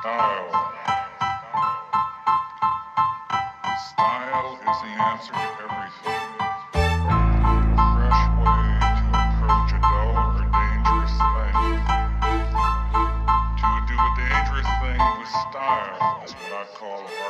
Style. Style is the answer to everything. A fresh way to approach a dull or dangerous thing. To do a dangerous thing with style is what I call art.